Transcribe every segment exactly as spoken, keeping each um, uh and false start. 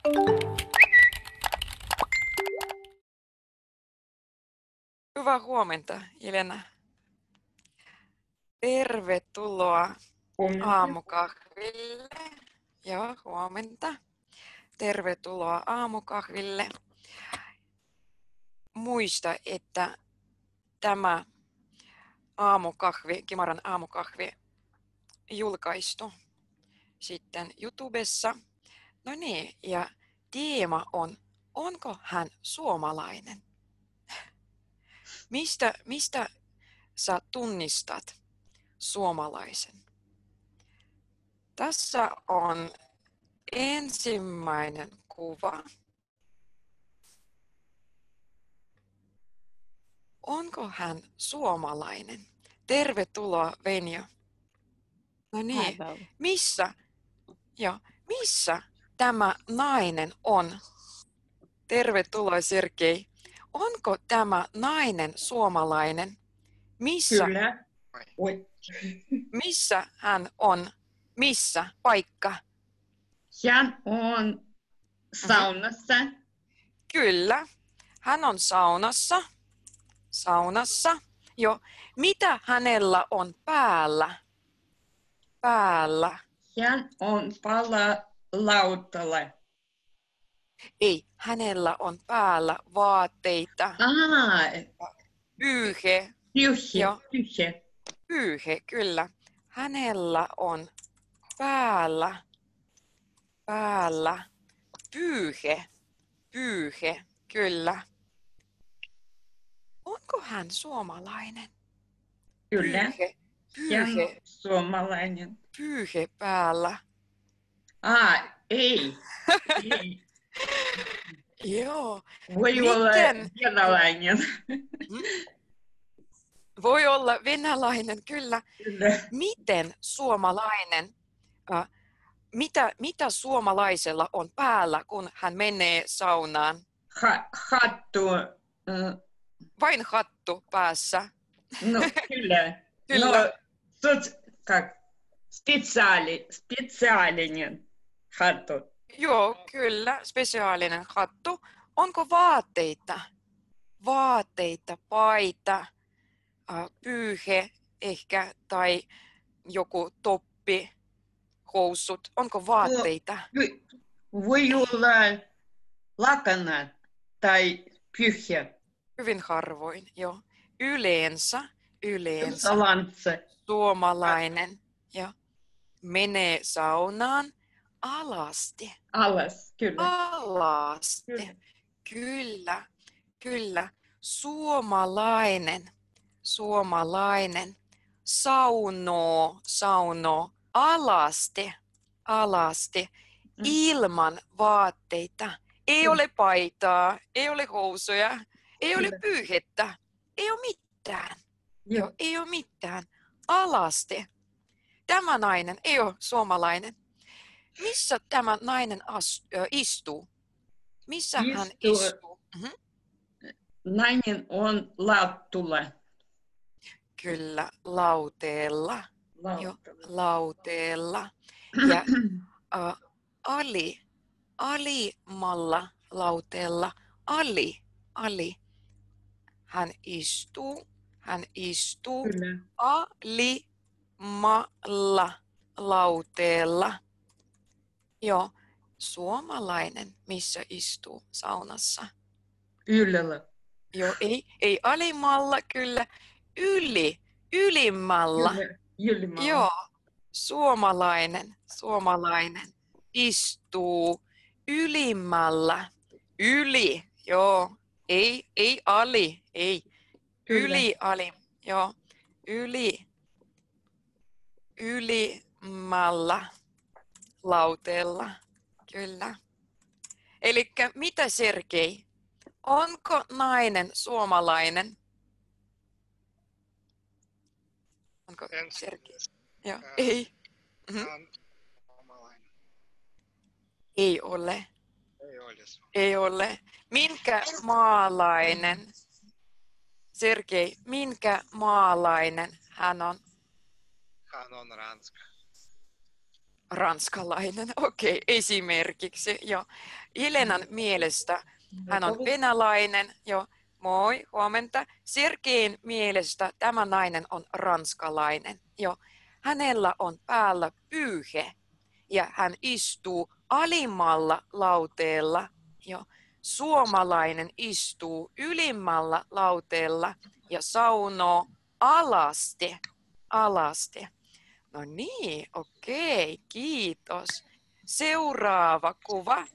Hyvää huomenta, Jelena. Tervetuloa Huomenta. aamukahville. Joo, huomenta. Tervetuloa aamukahville. Muista, että tämä aamukahvi, Kimaran aamukahvi, julkaistu sitten YouTubessa. No niin, ja teema on, onko hän suomalainen? Mistä, mistä sä tunnistat suomalaisen? Tässä on ensimmäinen kuva. Onko hän suomalainen? Tervetuloa, Venjo. No niin, missä, jo, missä tämä nainen on? Tervetuloa, Sergei. Onko tämä nainen suomalainen? Missä, Kyllä. Oi. missä hän on? Missä paikka? Hän on saunassa. Kyllä, hän on saunassa. Saunassa. Jo. Mitä hänellä on päällä? Päällä. Hän on palalautalla. Ei, hänellä on päällä vaatteita. Ah, Pyyhe. tyhjä, Joo. tyhjä. Pyyhe, kyllä. Hänellä on päällä, päällä, pyyhe, pyyhe, kyllä. Onko hän suomalainen? Kyllä. Pyyhe, Hän on pyyhe, suomalainen. pyyhe päällä. Ah, ei. ei. Joo. Voi olla Miten? venäläinen. Voi olla venäläinen, kyllä. Kyllä. Miten suomalainen, äh, mitä, mitä suomalaisella on päällä, kun hän menee saunaan? Ha, hattu. äh, Vain hattu päässä. No, kyllä. Kyllä. No, sots, как, специаali, специaalinen hattu. Joo, kyllä, spesiaalinen hattu. Onko vaatteita? Vaatteita, paita, äh, pyyhe ehkä tai joku toppi, housut. Onko vaatteita? Voi olla lakana tai pyhjä. Hyvin harvoin, joo. Yleensä, yleensä Salanssi. suomalainen ja menee saunaan alasti. Alas, kyllä. Alasti. Kyllä. Kyllä, kyllä. Suomalainen, suomalainen. Saunoo, saunoo. Alasti, alasti. Mm. Ilman vaatteita. Ei Kyllä. ole paitaa, ei ole housuja, ei ole Kyllä. pyyhettä, ei ole mitään. Joo. Joo, ei ole mitään. Alasti. Tämä nainen ei ole suomalainen. Missä tämä nainen as, ö, istuu? Missä hän Istuu. istuu? Mhm. Nainen on lattulla. Kyllä, lauteella. Joo, Lattulla. lauteella. Ja äh, ali, alimmalla lauteella, ali, ali. Hän istuu, hän istuu Kyllä. alimmalla lauteella. Joo, suomalainen, missä istuu saunassa. Ylellä. Joo, ei, ei alimmalla, kyllä, yli, ylimmällä. Kyllä. Ylimmällä. Joo, suomalainen, suomalainen istuu ylimmällä, yli, joo, ei, ei ali, ei, Kyllä. yli, ali, joo, yli, ylimmällä lauteella, kyllä. Elikkä mitä, Sergei, onko nainen suomalainen? Onko Sergei? Joo, Ää, ei. Mhm. Hän on suomalainen. Ei ole. Ei olisi. Ei ole. Minkä maalainen? Sergei, minkä maalainen hän on? Hän on ranska. ranskalainen. Okei, okay, esimerkiksi. Jo. Helenan mielestä hän on venäläinen. Jo. Moi, huomenta. Sergein mielestä tämä nainen on ranskalainen. Jo. Hänellä on päällä pyyhe ja hän istuu alimmalla lauteella. Jo. Suomalainen istuu ylimmällä lauteella ja saunoo alasti. Alasti. No niin, okei, kiitos. Seuraava kuva.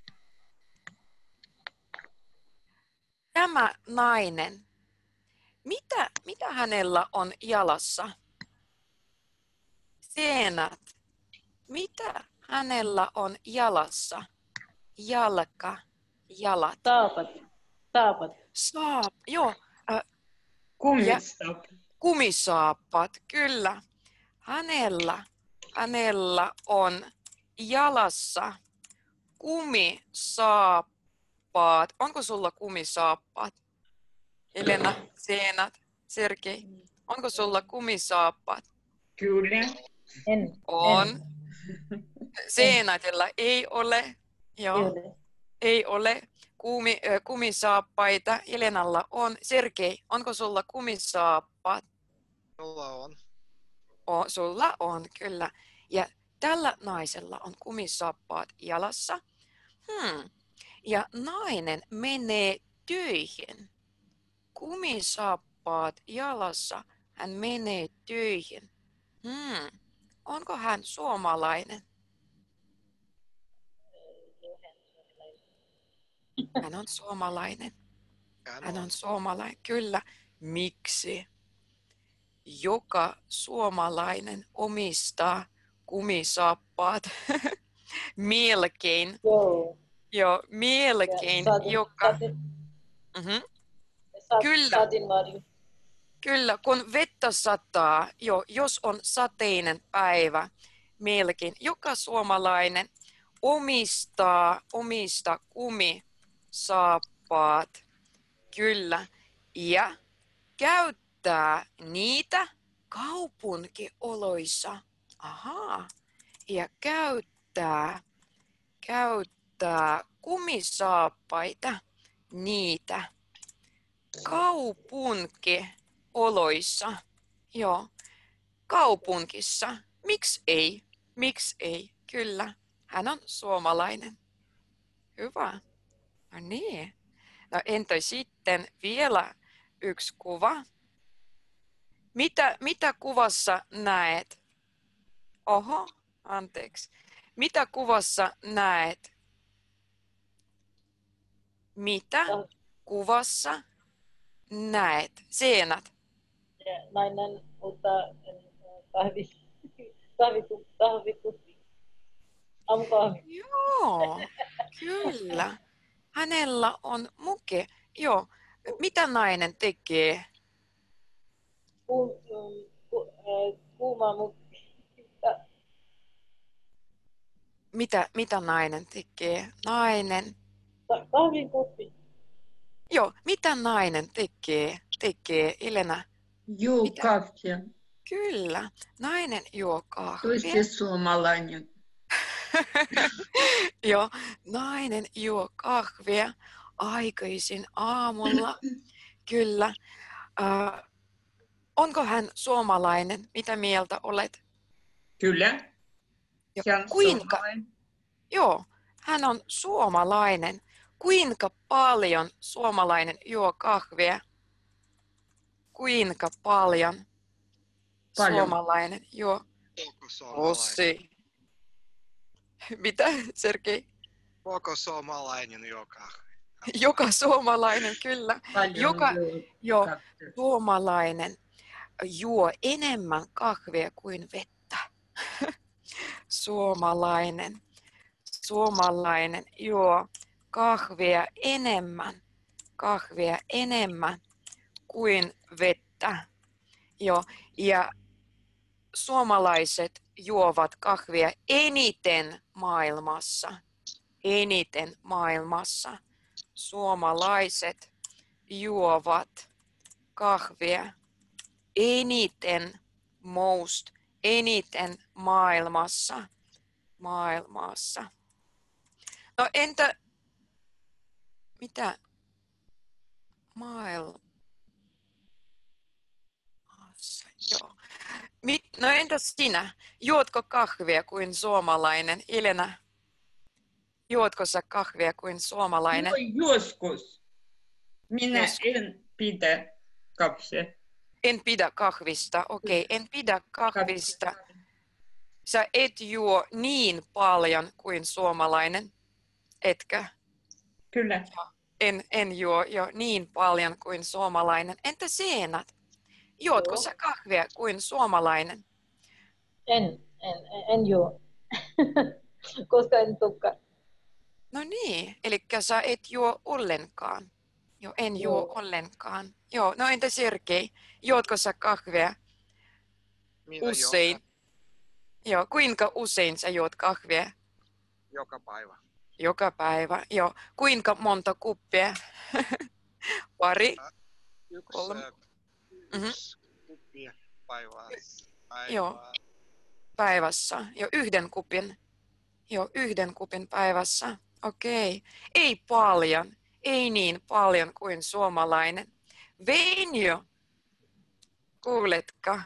Tämä nainen. Mitä, mitä hänellä on jalassa? Seenat. Mitä hänellä on jalassa? Jalka, jalat. Saapat. Saapat. Saap, joo. Äh, Kumissaappaat. kumisaappaat, kyllä. Hänellä, hänellä on jalassa kumisaappaat. Onko sulla kumisaappaat? Elena, Seenat, Sergei. Onko sulla kumisaappaat? Kyllä. En. On. En. Seenatilla ei ole. Joo, Ei ole. ei ole. Kumi, äh, kumisaappaita. Elenalla on. Sergei, onko sulla kumisaappaat? Mulla on. O, sulla on, kyllä. Ja tällä naisella on kumisaappaat jalassa. Hmm. Ja nainen menee töihin. Kumisaappaat jalassa. Hän menee töihin. Hmm. Onko hän suomalainen? Hän on suomalainen. Hän Hän on. on suomalainen, kyllä. Miksi? Joka suomalainen omistaa kumisaappaat. Melkein. Joo. Joo, melkein Ja saatin- joka. saatin- Mhm. saat- Kyllä. Sateenvarjo. Kyllä, kun vettä sataa, jo, jos on sateinen päivä, melkein joka suomalainen omistaa, omistaa kumisaappaat. Kyllä. Ja käyttää niitä kaupunkioloissa. Ahaa. Ja käyttää, käyttää kumisaappaita, niitä kaupunkioloissa. Joo. Kaupunkissa. Miksi ei? Miksi ei? Kyllä. Hän on suomalainen. Hyvä. No niin. No entä sitten vielä yksi kuva? Mitä, mitä kuvassa näet? Oho, anteeksi. Mitä kuvassa näet? Mitä kuvassa näet? Seenat. Ja nainen ottaa kahvi, kahvikuppi, kahvikuppi. Aamukahvi. Joo, kyllä. Hänellä on muke. Joo. Mitä nainen tekee? Ku, ku, äh, kuuma mukki. Ja Mitä, mitä nainen tekee? Nainen. ka- kahvikuppi. Joo, mitä nainen tekee? Tekee, Elena? Juu Mitä? kahvia. Kyllä, nainen juo kahvia. Toisti suomalainen. Joo, nainen juo kahvia aikaisin aamulla. Kyllä. Äh, onko hän suomalainen? Mitä mieltä olet? Kyllä. Ja Hän on kuinka? suomalainen. Joo, hän on suomalainen. Kuinka paljon suomalainen juo kahvia? Kuinka paljon, Paljon. suomalainen juo? Koko suomalainen. Ossi. Mitä, Sergei? Koko suomalainen juo kahvia. Joka suomalainen, kyllä. Paljon Joka- juo Joo, kahvia. suomalainen juo enemmän kahvia kuin vettä. Suomalainen. Suomalainen juo kahvia enemmän, kahvia enemmän kuin vettä. Joo, ja suomalaiset juovat kahvia eniten maailmassa. Eniten maailmassa. Suomalaiset juovat kahvia eniten, most, eniten maailmassa. maailmassa. No entä mitä maailmassa? Joo. Mit, no entäs sinä? Juotko kahvia kuin suomalainen? Ilena, juotko sä kahvia kuin suomalainen? No, joskus. Minä Joskus. en pidä kahvia. En pidä kahvista. Okei, en pidä kahvista. Sä et juo niin paljon kuin suomalainen, etkö? Kyllä. En, en juo jo niin paljon kuin suomalainen. Entä Seenat? Juotko Joo. sä kahvia kuin suomalainen? En, en, en, en juo. Koska en tukka. No niin, eli sä et juo ollenkaan. Joo, en juo Joo. ollenkaan. Joo, no entä Sergei? Juotko sä kahvia Minä usein? Joka, Joo, kuinka usein sä juot kahvia? joka päivä. Joka päivä. Joo, kuinka monta kuppia? Pari? Yksi, Kolme. äh, yksi kuppi päivässä. Joo. Päivässä. Jo yhden kupin. Joo, yhden kupin päivässä. Okei. Ei paljon. Ei niin paljon kuin suomalainen. Veinjo, kuuletko?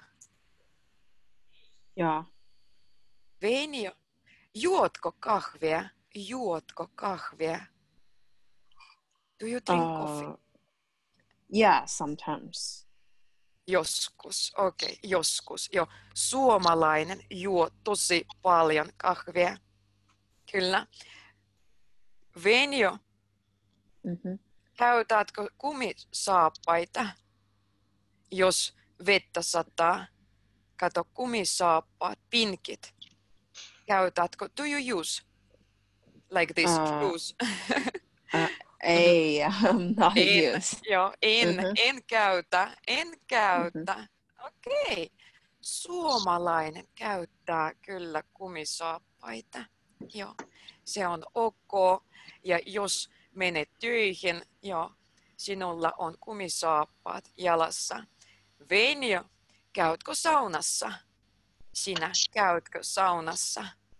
Ja. Veinjo, juotko kahvia? Juotko kahvia? Do you drink coffee? Uh, yeah, sometimes. Joskus, okei, okay, joskus. Jo, suomalainen juo tosi paljon kahvia. Kyllä. Venjo, Mm-hmm. käytätkö kumisaappaita, jos vettä sataa? Kato, kumisaappaat, pinkit. Käytätkö? Do you use like this Uh, shoes? Uh, ei, um, not En, use. joo, en, Mhm. en käytä, en käytä. Okei. Okay. Suomalainen käyttää kyllä kumisaappaita. Joo, se on ok. Ja jos menet töihin, joo, sinulla on kumisaappaat jalassa. Venjo, käytkö saunassa? Sinä käytkö saunassa?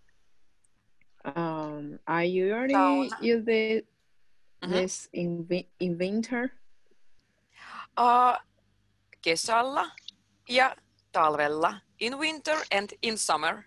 Um, I usually Sauna. use it, Mhm. this in wi- in winter. Uh, kesällä ja talvella. In winter and in summer.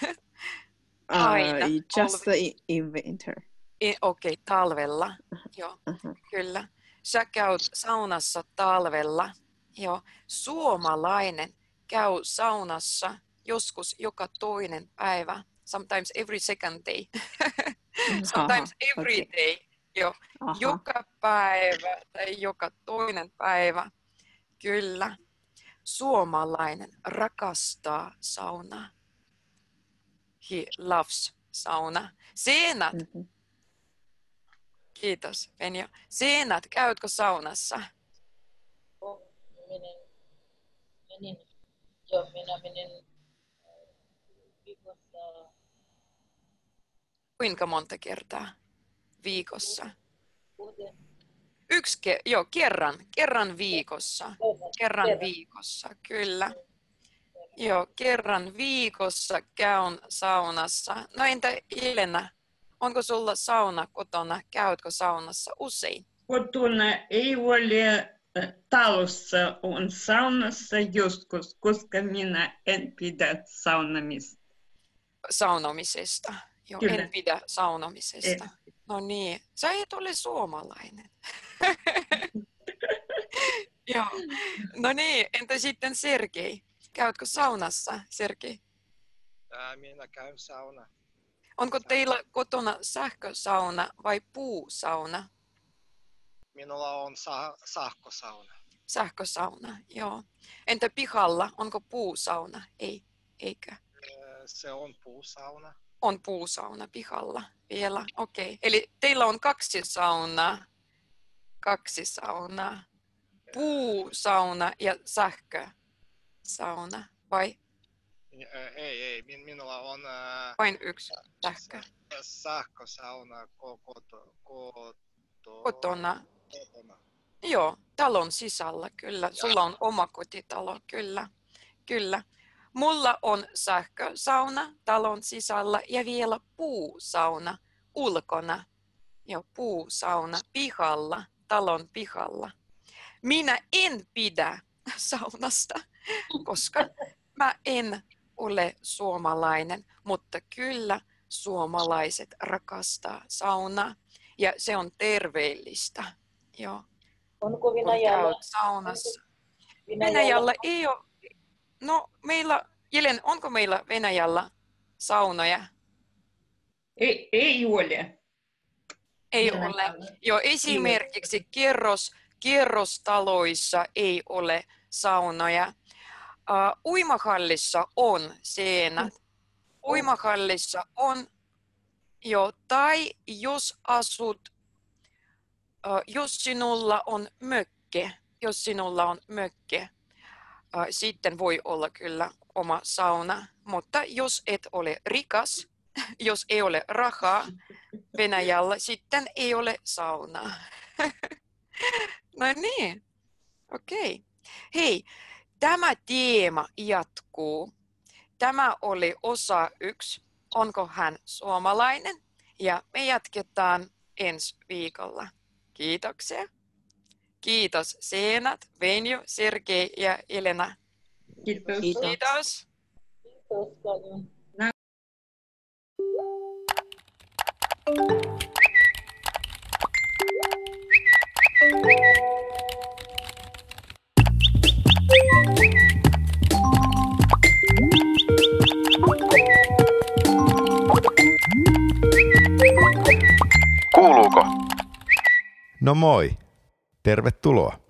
Aina, Uh, just in, in winter. I- Okei, okay, talvella. Joo, Uh-huh. kyllä. Sä käyt saunassa talvella. Joo. Suomalainen käy saunassa joskus joka toinen päivä. Sometimes every second day. Sometimes every Okay. day. Joo. Aha. Joka päivä tai joka toinen päivä. Kyllä. Suomalainen rakastaa saunaa. He loves sauna. Seenat. Mhm. Kiitos, Venjo. Seenat, käytkö saunassa? Menen, menin, joo, minä menen äh, viikossa Kuinka monta kertaa viikossa? kuuteen. Yksi, ke- joo, kerran, kerran viikossa. Kerran Kerran. viikossa, kyllä. Joo, kerran viikossa käyn saunassa. No entä Ilena? Onko sulla sauna kotona? Käytkö saunassa usein? Kotona ei ole, äh, talossa on saunassa joskus, koska minä en pidä saunamista. Saunomisesta. Joo, Kyllä. en pidä saunomisesta. En. No niin, sä et ole suomalainen. Joo. No niin, entä sitten Sergei? Käytkö saunassa, Sergei? Ää, minä käyn sauna. Onko teillä kotona sähkösauna vai puusauna? Minulla on sa- sähkösauna. Sähkösauna, joo. Entä pihalla, onko puusauna? Ei, eikö? Ää, Se on puusauna. On puusauna pihalla vielä, okei. Okay. Eli teillä on kaksi saunaa. Kaksi saunaa. Puusauna ja sähkösauna, vai Ää, Ei, ei. Min- Minulla on ää, vain yksi sähkö? sähkösauna ko- koto, koto, Kotona. kotona. Joo, talon sisällä, kyllä. Sulla on oma kotitalo, kyllä. Kyllä. Mulla on sähkösauna talon sisällä ja vielä puusauna ulkona. Joo, puusauna pihalla, talon pihalla. Minä en pidä saunasta, koska mä en ole suomalainen, mutta kyllä suomalaiset rakastaa saunaa ja se on terveellistä. Joo. Onko Kun Venäjällä? käyt saunassa. Venäjällä, Venäjällä ei ole. No meillä, Jelen, onko meillä Venäjällä saunoja? Ei, ei ole. Ei Venäjällä. ole. Jo esimerkiksi kerros, kerrostaloissa ei ole saunoja. Uh, uimahallissa on seinät. Uimahallissa on jo, tai jos asut, uh, jos sinulla on mökke, jos sinulla on mökke, uh, sitten voi olla kyllä oma sauna. Mutta jos et ole rikas, jos ei ole rahaa Venäjällä, sitten ei ole saunaa. No niin, okei. Okay. Hei, tämä teema jatkuu. Tämä oli osa yksi. Onko hän suomalainen? Ja me jatketaan ensi viikolla. Kiitoksia. Kiitos Seenat, Venju, Sergei ja Elena. Kiitos. Kiitos. Kiitos. Kiitos paljon. Kuuluuko? No moi. Tervetuloa.